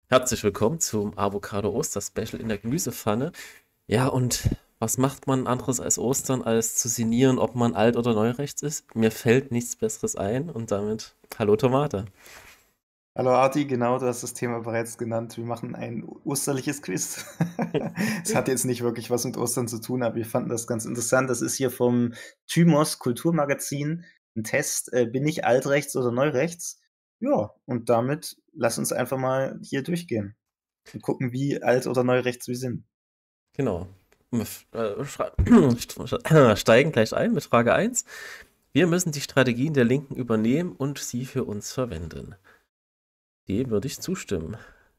Herzlich willkommen zum Avocado-Oster-Special in der Gemüsepfanne. Ja, und was macht man anderes als Ostern, als zu sinnieren, ob man alt- oder neurechts ist? Mir fällt nichts Besseres ein und damit hallo Tomate. Hallo Arti, genau, du hast das Thema bereits genannt. Wir machen ein osterliches Quiz. Es hat jetzt nicht wirklich was mit Ostern zu tun, aber wir fanden das ganz interessant. Das ist hier vom Thymos Kulturmagazin ein Test. Bin ich altrechts oder neurechts? Ja, und damit lass uns einfach mal hier durchgehen und gucken, wie alt oder neurechts wir sind. Genau. Steigen gleich ein mit Frage eins. Wir müssen die Strategien der Linken übernehmen und sie für uns verwenden. Dem würde ich zustimmen.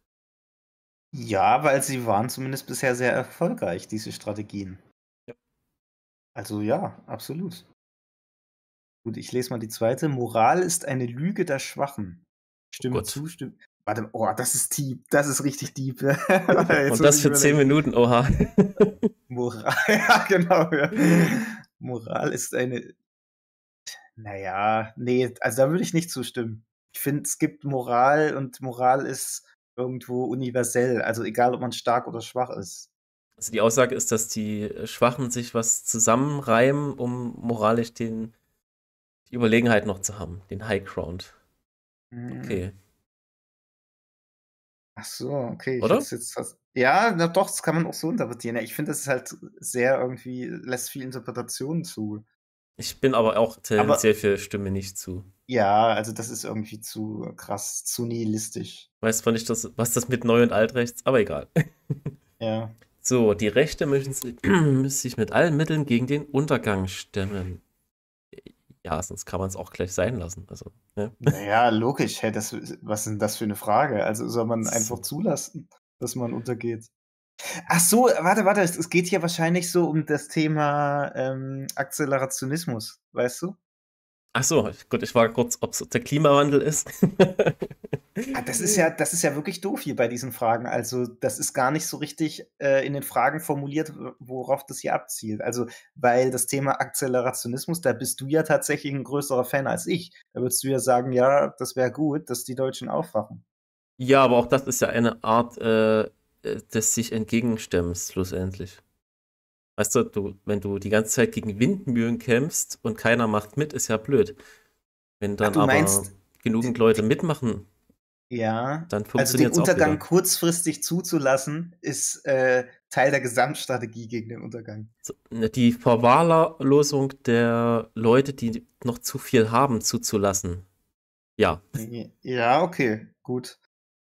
Ja, weil sie waren zumindest bisher sehr erfolgreich, diese Strategien. Ja. Also ja, absolut. Gut, ich lese mal die zweite. Moral ist eine Lüge der Schwachen. Oh Stimme Gott. zu, Stimme. Warte, oh, das ist deep. Das ist richtig deep. Jetzt Und muss das ich für 10 überlegen. Minuten, oha. Moral, ja, genau. Ja. Moral ist eine. Naja, nee, also da würde ich nicht zustimmen. Ich finde, es gibt Moral und Moral ist irgendwo universell. Also egal, ob man stark oder schwach ist. Also die Aussage ist, dass die Schwachen sich was zusammenreimen, um moralisch die Überlegenheit noch zu haben, den High Ground. Hm. Okay, Ach so, okay, ich hätte oder? es jetzt fast. Ja, na doch, das kann man auch so interpretieren. Ja, ich finde, das ist halt sehr irgendwie, lässt viel Interpretation zu. Ich bin aber auch Aber tendenziell für Stimme nicht zu. ja, also das ist irgendwie zu krass, zu nihilistisch. Weiß zwar nicht, was das mit Neu- und Altrechts, aber egal. Ja. So, die Rechte müssen sich mit allen Mitteln gegen den Untergang stemmen. Ja, sonst kann man es auch gleich sein lassen. Also, ne? Naja, logisch. Hey, was ist denn das für eine Frage? Also soll man einfach So. zulassen, dass man untergeht? Ach so, warte, es geht hier wahrscheinlich so um das Thema Akzelerationismus, weißt du? Ach so, gut, ich war kurz, ob es der Klimawandel ist. Ah, das ist ja wirklich doof hier bei diesen Fragen. Also, das ist gar nicht so richtig in den Fragen formuliert, worauf das hier abzielt. Also, weil das Thema Akzelerationismus, da bist du ja tatsächlich ein größerer Fan als ich. Da würdest du ja sagen, ja, das wäre gut, dass die Deutschen aufwachen. Ja, aber auch das ist ja eine Art des sich Entgegenstemmens schlussendlich. Weißt du, wenn du die ganze Zeit gegen Windmühlen kämpfst und keiner macht mit, ist ja blöd. Wenn Ach, dann du aber meinst, genügend die, Leute die, mitmachen, ja, dann also funktioniert den es auch Untergang wieder. kurzfristig zuzulassen, ist Teil der Gesamtstrategie gegen den Untergang. So, ne, die Verwahrlosung der Leute, die noch zu viel haben, zuzulassen. Ja. Ja, okay, gut.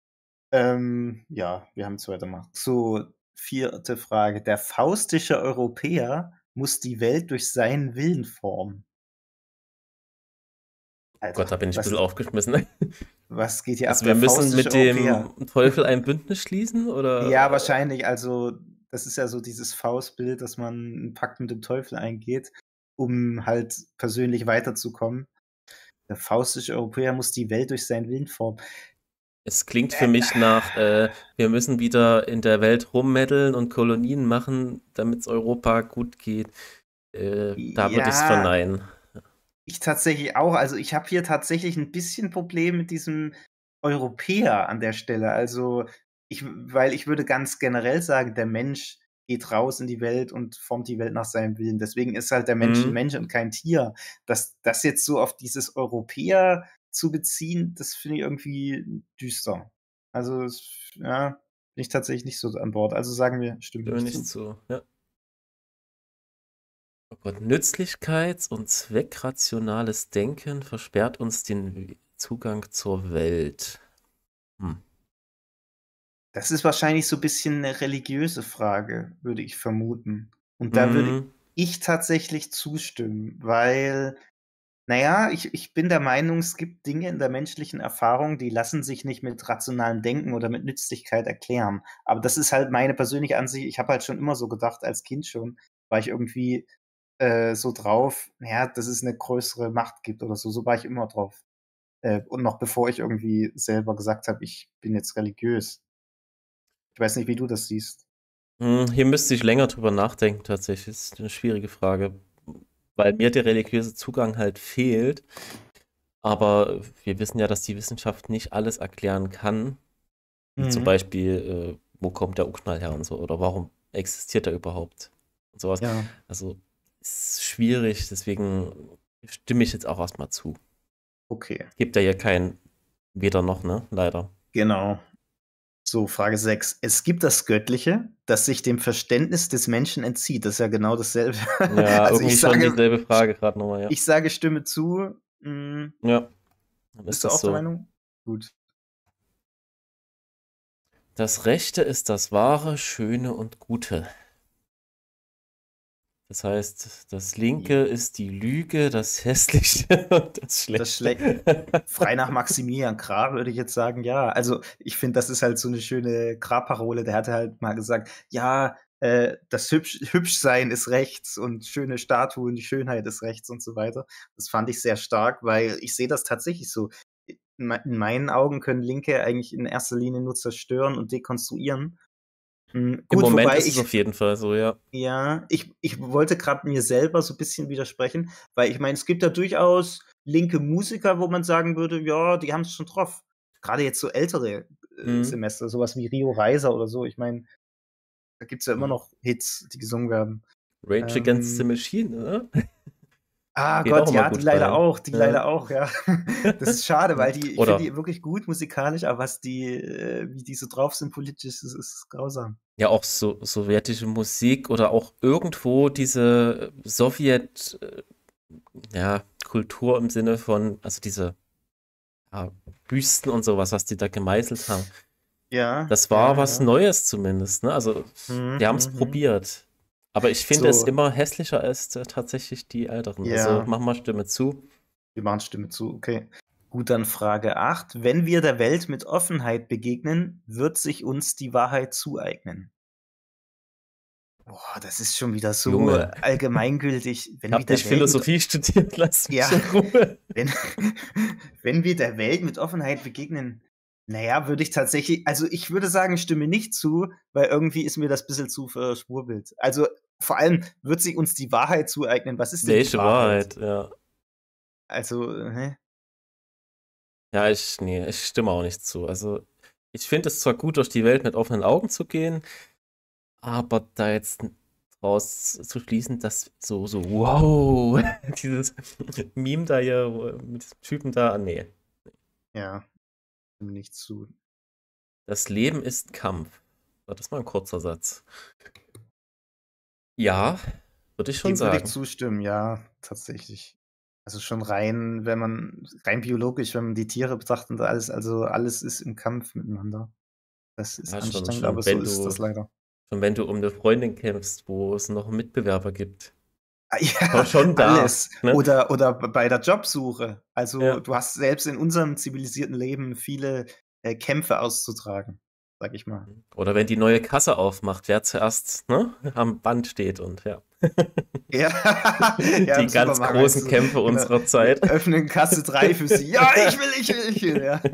Ja, wir haben es weitergemacht. So, vierte Frage. Der faustische Europäer muss die Welt durch seinen Willen formen. Oh Gott, da Alter, bin ich ein bisschen aufgeschmissen. was geht hier ab? Also wir Der müssen faustische mit dem Europäer. Teufel ein Bündnis schließen, Ja, oder? wahrscheinlich. Also, das ist ja so dieses Faustbild, dass man einen Pakt mit dem Teufel eingeht, um halt persönlich weiterzukommen. Der faustische Europäer muss die Welt durch seinen Willen formen. Es klingt für Äh, mich nach, wir müssen wieder in der Welt rummeddeln und Kolonien machen, damit es Europa gut geht. Da würde ich es ja, verneinen. ich tatsächlich auch. Also, ich habe hier tatsächlich ein bisschen Problem mit diesem Europäer an der Stelle. Also, weil ich würde ganz generell sagen, der Mensch geht raus in die Welt und formt die Welt nach seinem Willen. Deswegen ist halt der Mensch 'n Mhm. Mensch und kein Tier. Das jetzt so auf dieses Europäer zu beziehen, das finde ich irgendwie düster. Also, ja, bin ich tatsächlich nicht so an Bord. Also, sagen wir, stimmt Stimme nicht nicht zu. zu. Ja. Oh Gott, Nützlichkeits- und zweckrationales Denken versperrt uns den Zugang zur Welt. Hm. Das ist wahrscheinlich so 'n bisschen 'ne religiöse Frage, würde ich vermuten. Und da würde Mhm. ich tatsächlich zustimmen, weil, na ja, ich bin der Meinung, es gibt Dinge in der menschlichen Erfahrung, die lassen sich nicht mit rationalem Denken oder mit Nützlichkeit erklären. Aber das ist halt meine persönliche Ansicht. Ich habe halt schon immer so gedacht, als Kind schon, war ich irgendwie, so drauf, na ja, dass es 'ne größere Macht gibt oder so. So war ich immer drauf. Und noch bevor ich irgendwie selber gesagt habe, ich bin jetzt religiös. Ich weiß nicht, wie du das siehst. Hier müsste ich länger drüber nachdenken, tatsächlich. Das ist eine schwierige Frage, weil mir der religiöse Zugang halt fehlt. Aber wir wissen ja, dass die Wissenschaft nicht alles erklären kann. Wie zum Mhm. Beispiel, wo kommt der Urknall her und so, oder warum existiert er überhaupt? Und sowas. Ja, Also ist schwierig, deswegen stimme ich jetzt auch erstmal zu. okay. Gibt ja hier kein weder noch, ne? Leider. Genau. So, Frage 6. Es gibt das Göttliche, das sich dem Verständnis des Menschen entzieht. Das ist ja genau dasselbe. Ja, Also irgendwie schon dieselbe Frage gerade nochmal, ja. ich sage Stimme zu. Ja, dann ist Bist du das auch der so. Meinung? Gut. Das Rechte ist das Wahre, Schöne und Gute. Das heißt, das Linke ist die Lüge, das Hässliche und das Das schlägt Schlechte. frei nach Maximilian Krah, würde ich jetzt sagen, ja. Also ich finde, das ist halt so eine schöne Krah-Parole. Der hatte halt mal gesagt, ja, das Hübschsein ist rechts und schöne Statuen, die Schönheit ist rechts und so weiter. Das fand ich sehr stark, weil ich sehe das tatsächlich so. In meinen Augen können Linke eigentlich in erster Linie nur zerstören und dekonstruieren. Im Gut, Moment wobei ist es auf jeden Fall so, ja. ja, ich wollte gerade mir selber so ein bisschen widersprechen, weil ich meine, es gibt ja durchaus linke Musiker, wo man sagen würde: „Ja, die haben es schon drauf." Gerade jetzt so ältere, Mhm. Semester, sowas wie Rio Reiser oder so. Ich meine, da gibt's ja immer Mhm. noch Hits, die gesungen werden. Rage Against the Ähm, Machine, ne? Geht auch Gott, immer ja, gut rein. die Ja. leider auch, ja. Das ist schade, weil ich finde Oder die wirklich gut musikalisch, aber wie die so drauf sind politisch, das ist grausam. ja auch so sowjetische Musik oder auch irgendwo diese Sowjet, ja, Kultur im Sinne von, also diese ja, Büsten und sowas, was die da gemeißelt haben. Ja, Das war ja, was ja. Neues zumindest, ne? Also Mhm, die haben es mhm. probiert. Aber ich finde es So, immer hässlicher als tatsächlich die Älteren. Also ja. mach mal Stimme zu. Wir machen Stimme zu, okay. Gut, dann Frage 8. Wenn wir der Welt mit Offenheit begegnen, wird sich uns die Wahrheit zueignen. Boah, das ist schon wieder so Junge, allgemeingültig. ich Wenn wir habe der nicht Welt mit Philosophie studiert, lass mich ja, in Ruhe. wenn wenn wir der Welt mit Offenheit begegnen, na ja, würde ich tatsächlich also, ich würde sagen, stimme nicht zu, weil irgendwie ist mir das bisschen zu verschwurbelt. Also, vor allem wird sie uns die Wahrheit zueignen. Was ist denn die Welche Wahrheit? Wahrheit, ja. Also, Ja, ich stimme auch nicht zu. Also, ich finde es zwar gut, durch die Welt mit offenen Augen zu gehen, aber da jetzt draus zu schließen, dass wow, dieses Meme da hier mit diesem Typen da, nee. ja, stimme nicht zu. Das Leben ist Kampf. War das mal ein kurzer Satz? Ja, würde ich schon Dem würde ich sagen. zustimmen, ja, tatsächlich. Also schon rein biologisch, wenn man die Tiere betrachtet und alles, also alles ist im Kampf miteinander. Das ist Ja, anstrengend, aber so ist das leider. schon wenn du um eine Freundin kämpfst, wo es noch einen Mitbewerber gibt. Ja, Schon da, alles. ne? Oder bei der Jobsuche. Also, Ja. du hast selbst in unserem zivilisierten Leben viele, Kämpfe auszutragen, sage ich mal. Oder wenn die neue Kasse aufmacht, wer zuerst, ne, am Band steht und ja. Ja, ja, im Die ganz Supermarkt meinst großen du, Kämpfe genau. unserer Wir Zeit. öffnen Kasse 3 für Sie. Ja, ich will, ja.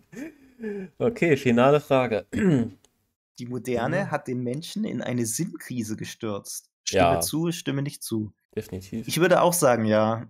Okay, finale Frage. Die Moderne hat den Menschen in eine Sinnkrise gestürzt. Stimme Ja, zu, stimme nicht zu. definitiv. Ich würde auch sagen, ja.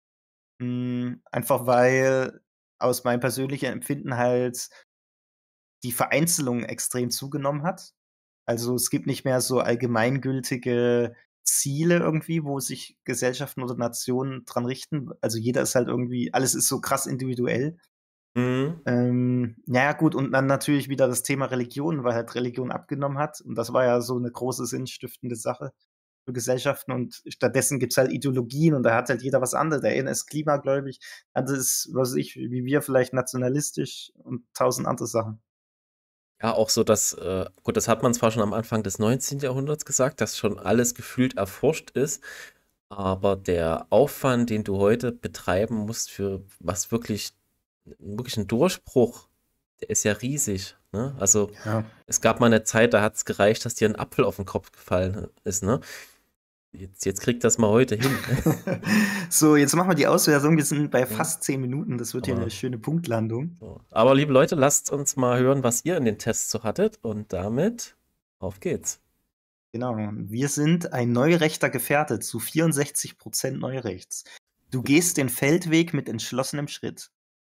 Einfach weil aus meinem persönlichen Empfinden halt die Vereinzelung extrem zugenommen hat. Also, es gibt nicht mehr so allgemeingültige Ziele irgendwie, wo sich Gesellschaften oder Nationen dran richten. Also, jeder ist halt irgendwie alles ist so krass individuell. Mhm. Na ja, gut, und dann natürlich wieder das Thema Religion, weil halt Religion abgenommen hat. Und das war ja so 'ne große sinnstiftende Sache für Gesellschaften. Und stattdessen gibt's halt Ideologien und da hat halt jeder was anderes. Der eine ist klimagläubig, andere ist, was weiß ich, wie wir vielleicht nationalistisch und 1.000 andere Sachen. Ja, auch so, dass, gut, das hat man zwar schon am Anfang des 19. Jahrhunderts gesagt, dass schon alles gefühlt erforscht ist, aber der Aufwand, den du heute betreiben musst für was wirklich ein Durchbruch, der ist ja riesig, ne? Also, Ja. es gab mal eine Zeit, da hat es gereicht, dass dir ein Apfel auf den Kopf gefallen ist, ne? Jetzt kriegt das mal heute hin. So, jetzt machen wir die Auswertung. Wir sind bei Ja, fast 10 Minuten. Das wird hier aber 'ne schöne Punktlandung. so. Aber liebe Leute, lasst uns mal hören, was ihr in den Tests so hattet und damit auf geht's. Genau. Wir sind ein neurechter Gefährte zu 64% Neurechts. Du gehst den Feldweg mit entschlossenem Schritt.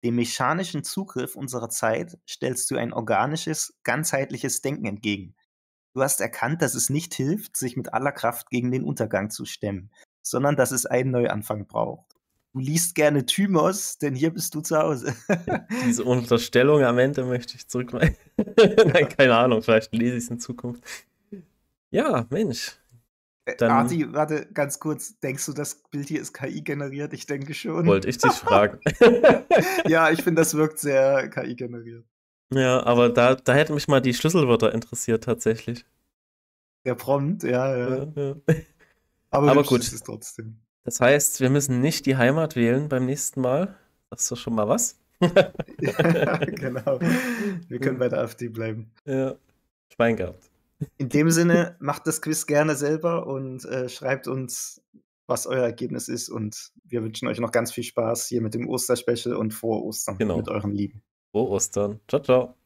Dem mechanischen Zugriff unserer Zeit stellst du ein organisches, ganzheitliches Denken entgegen. Du hast erkannt, dass es nicht hilft, sich mit aller Kraft gegen den Untergang zu stemmen, sondern dass es einen Neuanfang braucht. Du liest gerne Thymos, denn hier bist du zu Hause. Diese Unterstellung am Ende möchte ich zurückweisen. Nein, keine Ahnung, vielleicht lese ich es in Zukunft. Ja, Mensch. Dann Arti, warte, ganz kurz. Denkst du, das Bild hier ist KI generiert? Ich denke schon. wollte ich dich fragen. Ja, ich finde, das wirkt sehr KI generiert. Ja, aber da hätten mich mal die Schlüsselwörter interessiert tatsächlich. Der Prompt, ja. Ja, ja. Aber Aber hübsch gut. ist es trotzdem. Das heißt, wir müssen nicht die Heimat wählen beim nächsten Mal. Das ist doch schon mal was. Ja, genau. Wir können bei der AfD bleiben. Ja, Schwein gehabt. In dem Sinne, macht das Quiz gerne selber und schreibt uns, was euer Ergebnis ist. Und wir wünschen euch noch ganz viel Spaß hier mit dem Osterspecial und frohe Ostern Genau. mit euren Lieben. Frohe Ostern. Ciao, ciao.